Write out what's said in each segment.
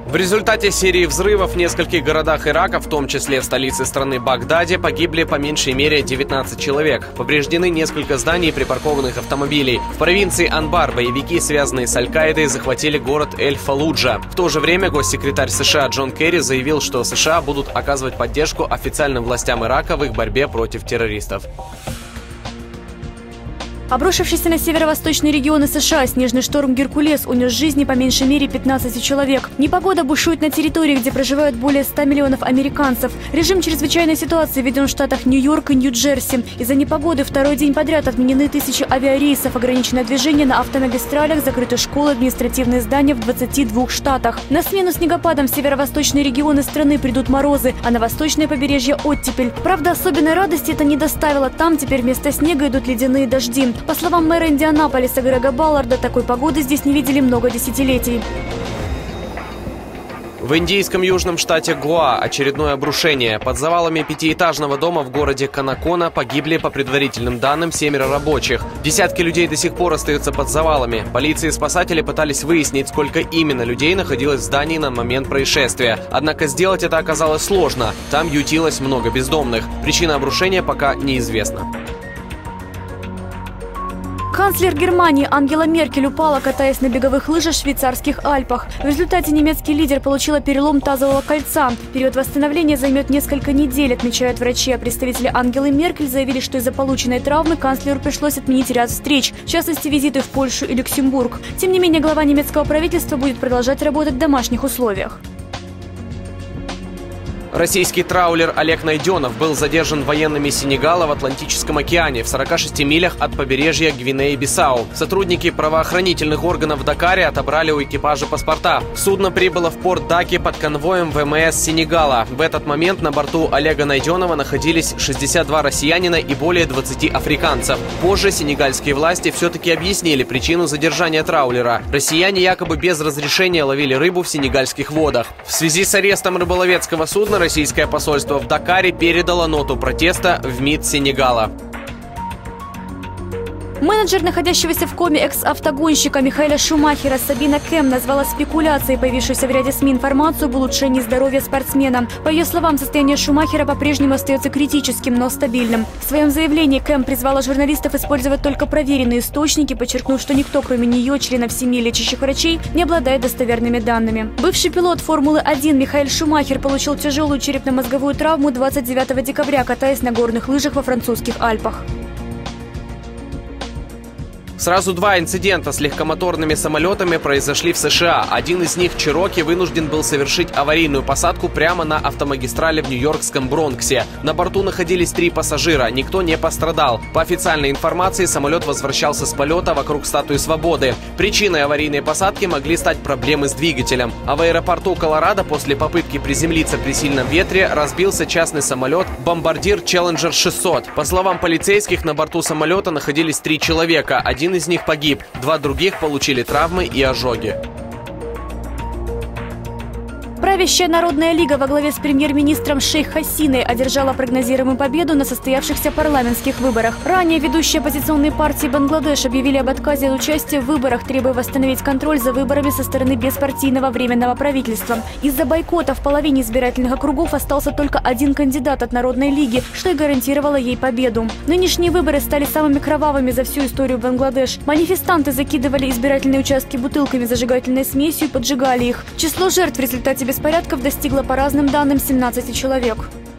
В результате серии взрывов в нескольких городах Ирака, в том числе в столице страны Багдаде, погибли по меньшей мере 19 человек. Повреждены несколько зданий и припаркованных автомобилей. В провинции Анбар боевики, связанные с Аль-Каидой, захватили город Эль-Фаллуджа. В то же время госсекретарь США Джон Керри заявил, что США будут оказывать поддержку официальным властям Ирака в их борьбе против террористов. Обрушившийся на северо-восточные регионы США снежный шторм «Геркулес» унес жизни по меньшей мере 15 человек. Непогода бушует на территории, где проживают более 100 миллионов американцев. Режим чрезвычайной ситуации введен в штатах Нью-Йорк и Нью-Джерси. Из-за непогоды второй день подряд отменены тысячи авиарейсов, ограничено движение на автомагистралях, закрыты школы, административные здания в 22 штатах. На смену снегопадам в северо-восточные регионы страны придут морозы, а на восточное побережье – оттепель. Правда, особенной радости это не доставило. Там теперь вместо снега идут ледяные дожди. По словам мэра Индианаполиса Грега Балларда, такой погоды здесь не видели много десятилетий. В индийском южном штате Гоа очередное обрушение. Под завалами пятиэтажного дома в городе Канакона погибли, по предварительным данным, 7 рабочих. Десятки людей до сих пор остаются под завалами. Полиция и спасатели пытались выяснить, сколько именно людей находилось в здании на момент происшествия. Однако сделать это оказалось сложно. Там ютилось много бездомных. Причина обрушения пока неизвестна. Канцлер Германии Ангела Меркель упала, катаясь на беговых лыжах в швейцарских Альпах. В результате немецкий лидер получила перелом тазового кольца. Период восстановления займет несколько недель, отмечают врачи. А представители Ангелы Меркель заявили, что из-за полученной травмы канцлеру пришлось отменить ряд встреч, в частности визиты в Польшу и Люксембург. Тем не менее, глава немецкого правительства будет продолжать работать в домашних условиях. Российский траулер Олег Найденов был задержан военными Сенегала в Атлантическом океане в 46 милях от побережья Гвинеи-Бисау. Сотрудники правоохранительных органов в Дакаре отобрали у экипажа паспорта. Судно прибыло в порт Даки под конвоем ВМС Сенегала. В этот момент на борту Олега Найденова находились 62 россиянина и более 20 африканцев. Позже сенегальские власти все-таки объяснили причину задержания траулера. Россияне якобы без разрешения ловили рыбу в сенегальских водах. В связи с арестом рыболовецкого судна российское посольство в Дакаре передало ноту протеста в МИД Сенегала. Менеджер, находящегося в коме экс-автогонщика Михаэля Шумахера, Сабина Кэм назвала спекуляцией, появившуюся в ряде СМИ, информацию об улучшении здоровья спортсмена. По ее словам, состояние Шумахера по-прежнему остается критическим, но стабильным. В своем заявлении Кэм призвала журналистов использовать только проверенные источники, подчеркнув, что никто, кроме нее, членов семьи лечащих врачей, не обладает достоверными данными. Бывший пилот Формулы-1 Михаэль Шумахер получил тяжелую черепно-мозговую травму 29 декабря, катаясь на горных лыжах во французских Альпах. Сразу два инцидента с легкомоторными самолетами произошли в США. Один из них, Чироки, вынужден был совершить аварийную посадку прямо на автомагистрали в нью-йоркском Бронксе. На борту находились 3 пассажира, никто не пострадал. По официальной информации, самолет возвращался с полета вокруг Статуи Свободы. Причиной аварийной посадки могли стать проблемы с двигателем. А в аэропорту Колорадо после попытки приземлиться при сильном ветре разбился частный самолет «Бомбардир Challenger 600». По словам полицейских, на борту самолета находились 3 человека. Один из них погиб, 2 других получили травмы и ожоги. Правящая Народная лига во главе с премьер-министром Шейх Хасиной одержала прогнозируемую победу на состоявшихся парламентских выборах. Ранее ведущие оппозиционные партии Бангладеш объявили об отказе от участия в выборах, требуя восстановить контроль за выборами со стороны беспартийного временного правительства. Из-за бойкота в половине избирательных округов остался только один кандидат от Народной лиги, что и гарантировало ей победу. Нынешние выборы стали самыми кровавыми за всю историю Бангладеш. Манифестанты закидывали избирательные участки бутылками зажигательной смесью и поджигали их. Число жертв в результате беспорядков достигло по разным данным 17 человек.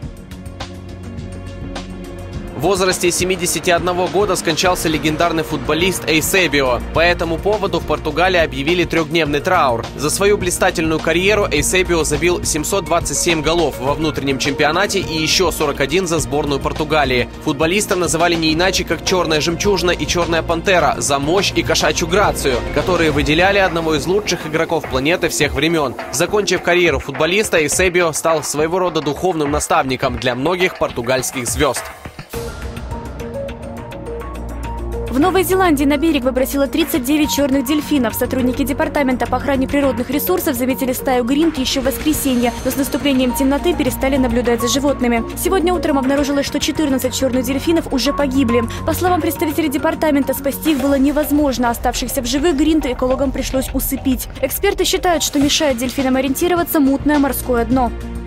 В возрасте 71 года скончался легендарный футболист Эйсебио. По этому поводу в Португалии объявили 3-дневный траур. За свою блистательную карьеру Эйсебио забил 727 голов во внутреннем чемпионате и еще 41 за сборную Португалии. Футболиста называли не иначе, как «Черная жемчужина» и «Черная пантера» за мощь и кошачью грацию, которые выделяли одного из лучших игроков планеты всех времен. Закончив карьеру футболиста, Эйсебио стал своего рода духовным наставником для многих португальских звезд. В Новой Зеландии на берег выбросило 39 черных дельфинов. Сотрудники департамента по охране природных ресурсов заметили стаю гринт еще в воскресенье, но с наступлением темноты перестали наблюдать за животными. Сегодня утром обнаружилось, что 14 черных дельфинов уже погибли. По словам представителей департамента, спасти их было невозможно. Оставшихся в живых гринт экологам пришлось усыпить. Эксперты считают, что мешает дельфинам ориентироваться мутное морское дно.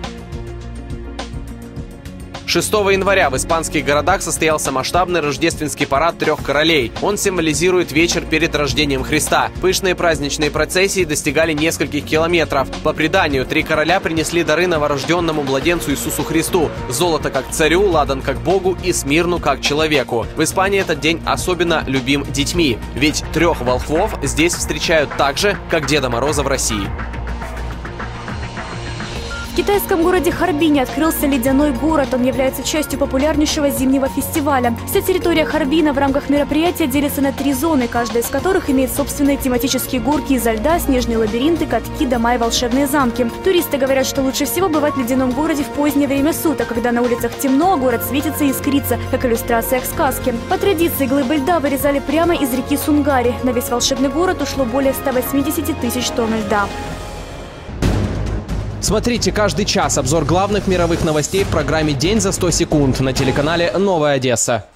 6 января в испанских городах состоялся масштабный рождественский парад трех королей. Он символизирует вечер перед рождением Христа. Пышные праздничные процессии достигали нескольких километров. По преданию, три короля принесли дары новорожденному младенцу Иисусу Христу: золото как царю, ладан как Богу и смирну как человеку. В Испании этот день особенно любим детьми, ведь трех волхвов здесь встречают так же, как Деда Мороза в России. В китайском городе Харбине открылся ледяной город. Он является частью популярнейшего зимнего фестиваля. Вся территория Харбина в рамках мероприятия делится на 3 зоны, каждая из которых имеет собственные тематические горки изо льда, снежные лабиринты, катки, дома и волшебные замки. Туристы говорят, что лучше всего бывать в ледяном городе в позднее время суток, когда на улицах темно, а город светится и искрится, как иллюстрация к сказке. По традиции глыбы льда вырезали прямо из реки Сунгари. На весь волшебный город ушло более 180 тысяч тонн льда. Смотрите каждый час обзор главных мировых новостей в программе «День за 100 секунд» на телеканале «Новая Одесса».